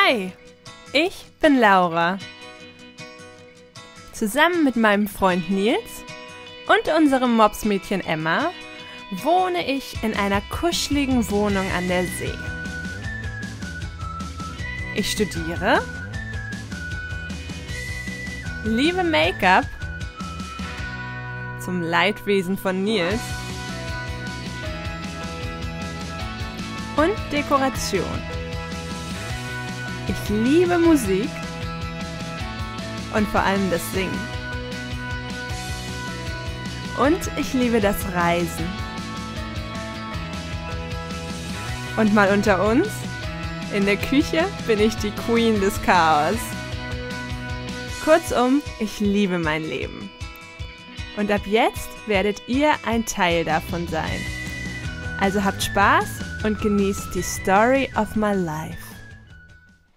Hi, ich bin Laura. Zusammen mit meinem Freund Nils und unserem Mopsmädchen Emma wohne ich in einer kuscheligen Wohnung an der See. Ich studiere, liebe Make-up, zum Leidwesen von Nils, und Dekoration. Ich liebe Musik und vor allem das Singen. Und ich liebe das Reisen. Und mal unter uns, in der Küche bin ich die Queen des Chaos. Kurzum, ich liebe mein Leben. Und ab jetzt werdet ihr ein Teil davon sein. Also habt Spaß und genießt die Story of my life.